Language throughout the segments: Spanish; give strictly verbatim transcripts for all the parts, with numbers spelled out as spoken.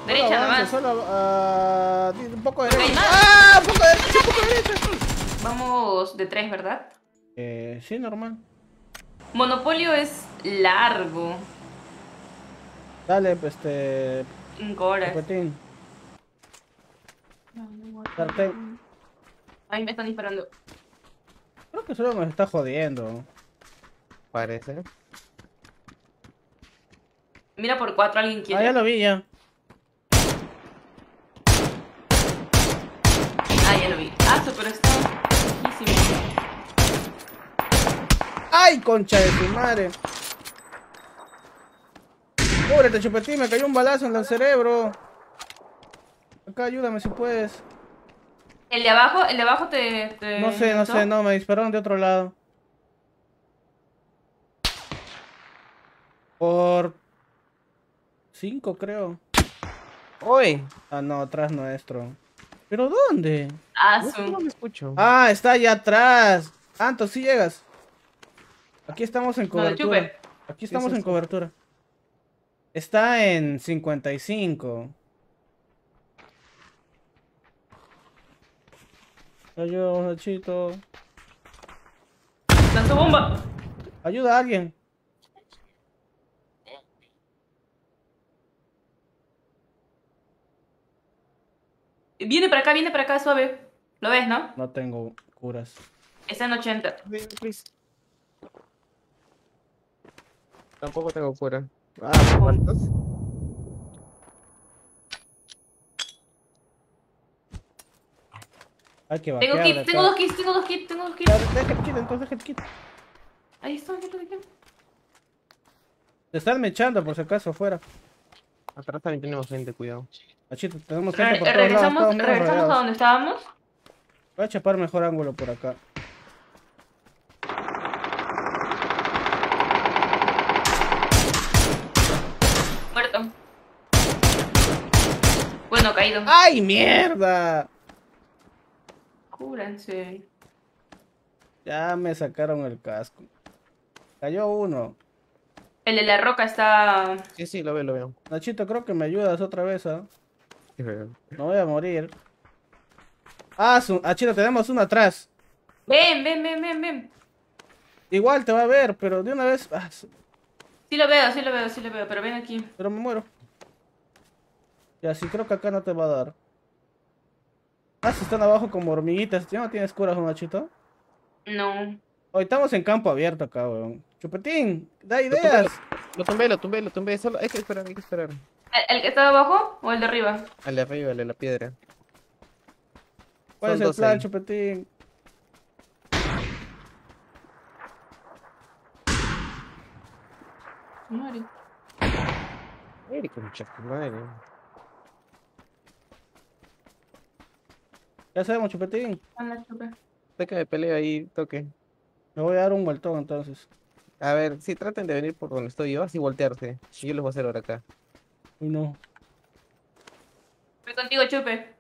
Derecha solo nomás. avance, solo uh, un poco de Porque hay derecha. más. ¡Ah! Un poco de derecha, un poco de derecha. Vamos de tres, ¿verdad? Eh, sí, normal. Monopolio es largo. Dale, pues, este... Cinco horas. Chupetín. Sartén. Ahí me están disparando. Creo que solo nos está jodiendo. Parece. Mira por cuatro, ¿alguien Ah, quiere? ya lo vi, ya. Ah, ya lo vi. Ah, pero está lejísimo. ¡Ay, concha de tu madre! Cúbrete, Chupetín, me cayó un balazo en el cerebro. Acá, ayúdame si puedes. El de abajo, el de abajo te... te No sé, no mató? sé, no, me dispararon de otro lado. Por... cinco, creo. ¡Uy! Ah, no, atrás nuestro. ¿Pero dónde? Ah, No, no su... me escucho. Ah, está allá atrás. Anto, sí llegas. Aquí estamos en ¿Dónde, cobertura. Chupe? Aquí estamos sí, en sí. cobertura. Está en cincuenta y cinco. Ayuda, Nachito. ¡Lanzó bomba! Ayuda a alguien. Viene para acá, viene para acá, suave. ¿Lo ves, no? No tengo curas. Está en ochenta. Please, please. Tampoco tengo cura. Ah, ¿cuántos? Hay que Tengo vaquear de kits, tengo acá. dos kits, tengo dos kits, tengo dos kits. Ya, deja el kit, entonces deja el kit. Ahí está, ya lo dejé. Te están mechando por si acaso afuera. Atrás también tenemos gente, cuidado. Machito, tenemos gente Re- por todos lados. regresamos, Estamos medio regresamos a rodeados. donde estábamos. Voy a chapar mejor ángulo por acá. Muerto. Bueno, caído. ¡Ay, mierda! Cúrense. Ya me sacaron el casco. Cayó uno. El de la roca está... Sí, sí, lo veo, lo veo. Nachito, creo que me ayudas otra vez, ¿ah? Sí, veo. No voy a morir. Ah, su... ah, Chito, tenemos uno atrás. Ven, ven, ven, ven, ven. Igual te va a ver, pero de una vez... Ah, su- Sí lo veo, sí lo veo, sí lo veo, pero ven aquí. pero me muero. Ya, sí, creo que acá no te va a dar. Ah, si están abajo como hormiguitas. ¿Ya no tienes curas, Nachito? No. Hoy estamos en campo abierto acá, weón. Chupetín, da Lo tumbé, ideas. lo tumbé, lo tumbé, lo tumbé. Solo hay que esperar, hay que esperar. ¿El, el que está abajo o el de arriba? Al de arriba, al de la piedra. ¿Cuál Son es el dos plan, ahí. Chupetín? Muere. Ay, concha, tu madre. ¿Qué hacemos, Chupetín? Anda, chupe. Sé que me peleo ahí, toque. Me voy a dar un vueltón entonces. A ver, sí, traten de venir por donde estoy yo, así voltearse. Y yo les voy a hacer ahora acá. Uy, no. Voy contigo, chupe.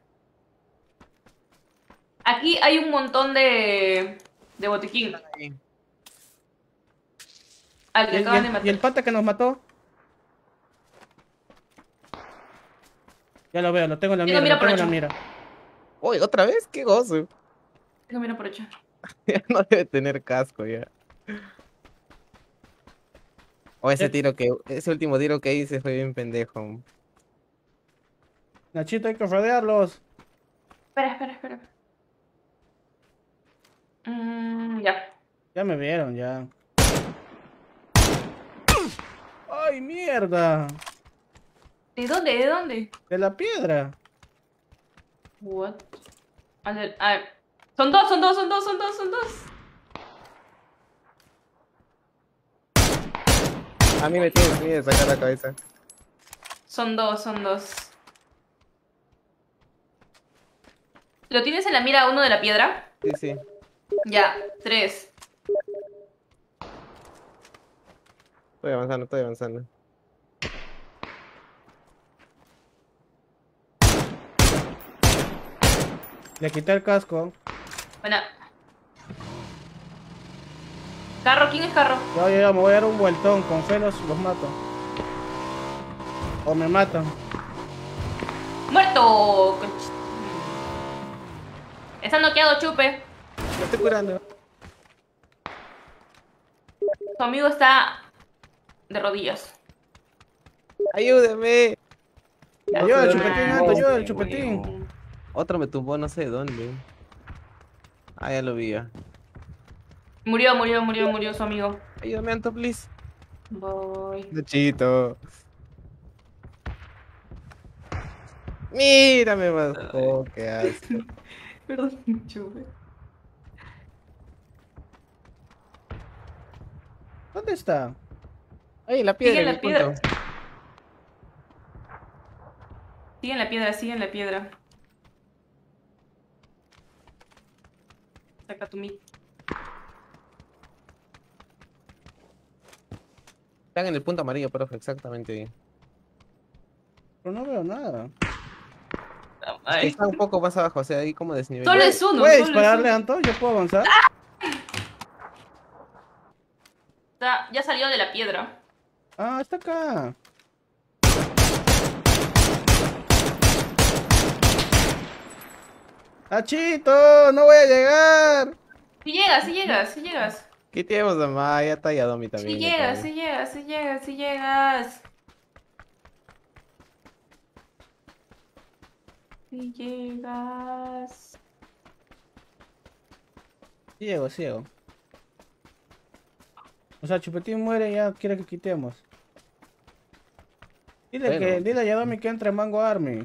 Aquí hay un montón de... de botiquín. Ahí. Al ¿Y que el, y acaban de el- matar. y el pata que nos mató? Ya lo veo, lo tengo en la Tengo mira, mira lo por tengo en la ocho. mira. Uy, ¿otra vez? ¡Qué gozo! Tengo mira por ocho. Ya no debe tener casco ya. O ese Eh. tiro que, ese último tiro que hice fue bien pendejo. Nachito, hay que rodearlos. Espera, espera, espera. Mm, ya. Ya me vieron, ya. ¡Ay, mierda! ¿De dónde? ¿De dónde? De la piedra. What? A ver, a ver. Son dos, son dos, son dos, son dos, son dos. A mí me tienes miedo de sacar la cabeza. Son dos, son dos. ¿Lo tienes en la mira uno de la piedra? Sí, sí. Ya, tres. Estoy avanzando, estoy avanzando. Le quité el casco. Buena. Carro, ¿quién es carro? Ya, ya, ya, me voy a dar un vueltón. Con fe los, los mato. O me matan. ¡Muerto! Está noqueado, Chupe. Me estoy curando. Tu amigo está de rodillas. ¡Ayúdeme! Ayuda, el Ah, chupetín, Anto, ayuda, el chupetín. huevo. Otro me tumbó, no sé de dónde. Ah, ya lo vi ya. Murió, murió, murió, murió su amigo. Ayúdame, Anto, please. Voy. Luchito. Mírame, más. Oh, qué asco. Perdón, Chupe. ¿Dónde está? Ay, la Sigue piedra, en la mi piedra. punto. Sigue en la piedra, sigue en la piedra. Saca tu mic. Están en el punto amarillo, profe, exactamente ahí. Pero no veo nada. Ay. Está un poco más abajo, o sea, ahí como desnivel. Solo es uno. ¿Puedes solo es dispararle, uno. Anto? ¿Yo puedo avanzar? Está- ya salió de la piedra. Ah, está acá. ¡Achito! ¡No voy a llegar! Si llegas, si llegas, si llegas. ¿Qué tenemos, mamá? Ya está Yadomi también. Si ya llegas, está. si llegas, si llegas, si llegas. Si llegas. Ciego, ciego. O sea, Chupetín muere y ya quiere que quitemos. Dile Bueno. que, dile a Yadomi que entre en Mango Army.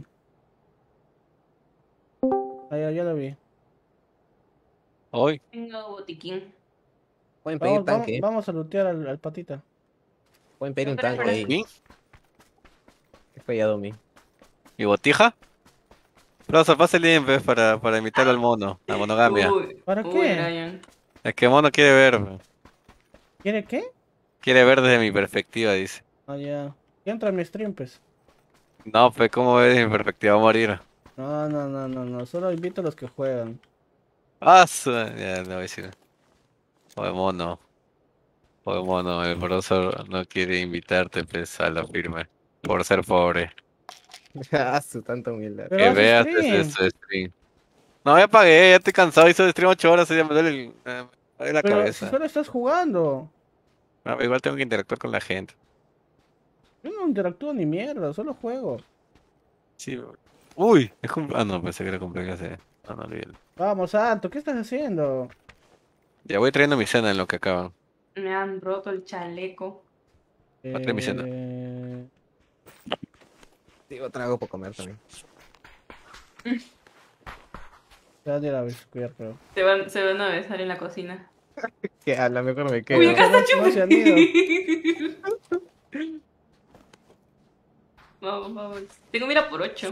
Ah, ya, ya lo vi. Hoy. Tengo botiquín. Pueden pedir Vamos, vamos, tanque. vamos a lootear al, al patita. Pueden pedir un Espera, tanque espera. ahí. ¿Y? Que fue Yadomi. ¿Y botija? Profesor, pase el link pues, para, para invitarlo al mono, a monogamia. Uy, ¿Para uy, qué? Ryan. Es que mono quiere ver. pues. ¿Quiere qué? Quiere ver desde mi perspectiva, dice. Ah, ya. Ya entra a mi stream, pues. No, pues, ¿cómo ve desde mi perspectiva? Va a morir. No, no, no, no, no. Solo invito a los que juegan. Ah, su- ya, no voy a decir. Joder, mono. Joder, mono, el profesor no quiere invitarte, pues, a la firma. Por ser pobre. Ah, su tanta humildad. Pero Que haz veas stream. ese su stream. No, ya pagué, ya estoy cansado, hice stream ocho horas, ya me duele, el- eh, me duele la Pero si cabeza. solo estás jugando. No, igual tengo que interactuar con la gente. Yo no interactúo ni mierda, solo juego. Sí. Uy, es cum- Ah, no, pensé que era cumpleaños de... No, no, olvídalo. Vamos, Santo, ¿qué estás haciendo? Ya voy trayendo mi cena en lo que acaban. Me han roto el chaleco. Otra misión. Eh... Digo, trago por comer también. Ya de la vez, cuidar, pero. Se van, se van a besar en la cocina. Que a lo mejor me quedo. Uy, acá está No, no se han ido. Chupe. Vamos, vamos. Tengo mira por ocho.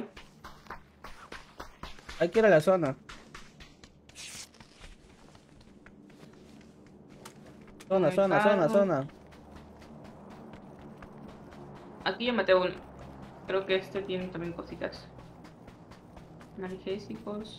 Hay que ir a la zona. Zona, Ay, zona, zona, carro. zona. Aquí yo maté a uno. Creo que este tiene también cositas. Analgésicos.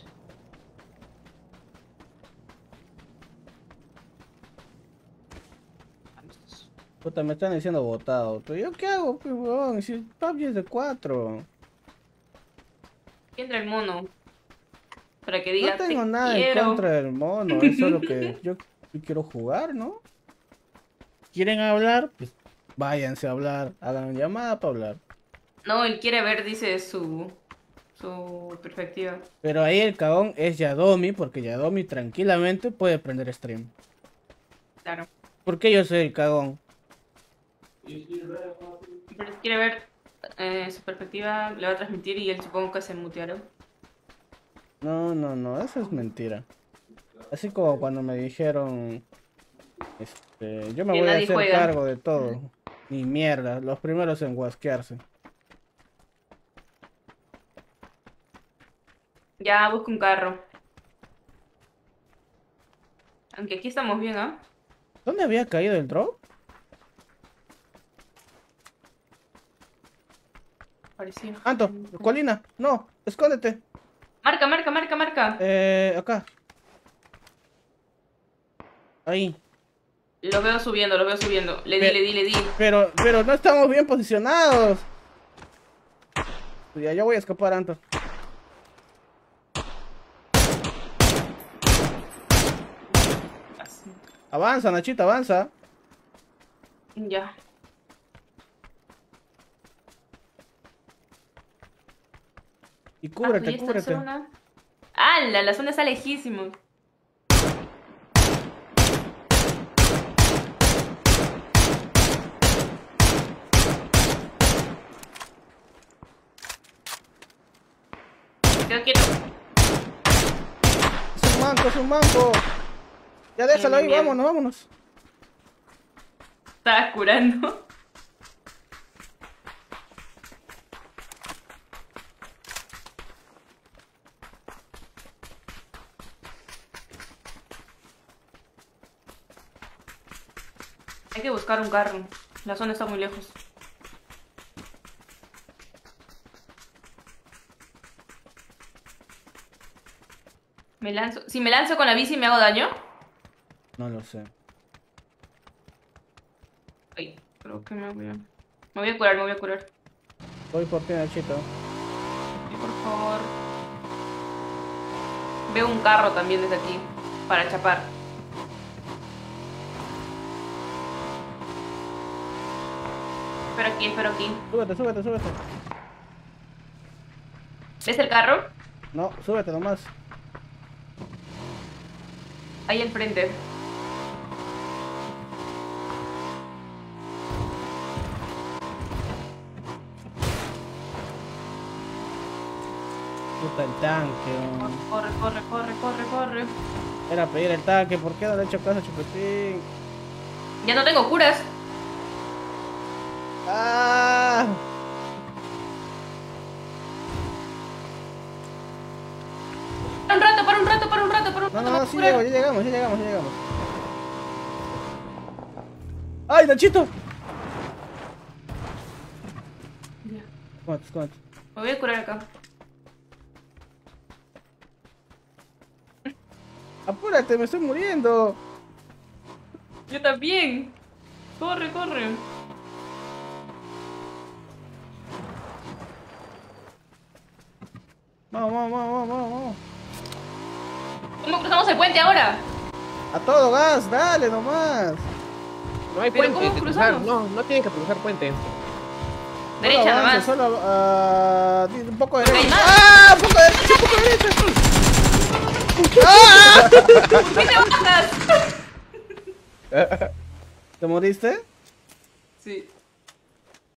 Puta, me están diciendo botado. Pero yo qué hago, pues, huevón, si el P U B G es de cuatro. Aquí entra el mono. Para que No diga, tengo "Te nada en quiero". contra del mono, es solo que yo yo quiero jugar, ¿no? ¿Quieren hablar? Pues váyanse a hablar, hagan llamada para hablar. No, él quiere ver, dice, su, su perspectiva. Pero ahí el cagón es Yadomi, porque Yadomi tranquilamente puede prender stream. Claro. ¿Por qué yo soy el cagón? Pero si quiere ver eh, su perspectiva, le va a transmitir y él supongo que se mutearon. No, no, no, eso es mentira. Así como cuando me dijeron, este, yo me Que voy a nadie hacer juega. cargo de todo. Ni mierda, los primeros en guasquearse. Ya busco un carro. Aunque aquí estamos bien, ¿ah? ¿Dónde había caído el drop? Parecía. Anto, colina, no, escóndete. Marca, marca, marca, marca. Eh, acá. Ahí. Los veo subiendo, los veo subiendo. Le di, Pe- le di, le di. Pero, pero no estamos bien posicionados. Ya, yo voy a escapar, Anto. Así. Avanza, Nachito, avanza. Ya. Y Ah, cúbrete, pues ya está en cúbrete. zona. ¡Hala! La zona está lejísimo. Me quedo quieto. Es un manco, es un manco. Ya déjalo Bien, ahí, bien. vámonos, vámonos. Estaba curando. Hay que buscar un carro. La zona está muy lejos. Me lanzo. Si me lanzo con la bici, ¿me hago daño? No lo sé. Ay, creo que me voy a... Me voy a curar, me voy a curar. Voy por ti, Nachito. Sí, por favor. Veo un carro también desde aquí. Para chapar. Espero aquí, espero aquí. Súbete, súbete, súbete. ¿Ves el carro? No, súbete nomás. Ahí al frente. Puta, el tanque. Corre, oh. corre, corre, corre, corre, corre. Era pedir el tanque, ¿por qué no le he hecho caso a Chupetín? Ya no tengo curas. ¡Ah! Para un rato, para un rato, para un rato, para un No, rato. no, no, me sí curo. llego, ya llegamos, ya llegamos, ya llegamos. ¡Ay, Nachito! Ya. Escóndete, escóndete. Me voy a curar acá. Apúrate, me estoy muriendo. Yo también. Corre, corre. Vamos, vamos, vamos, vamos, vamos. ¿Cómo cruzamos el puente ahora? A todo gas, dale nomás. No hay ¿Pero puente cómo que cruzar. cruzamos? No, no tienen que cruzar puente. Derecha Solo nomás. avance, Solo, ah, di- un poco de Porque hay derecha. más. ¡Ah! Un poco de derecha, un poco de derecha. ¿Por qué te bajas? ¿Te moriste? Sí.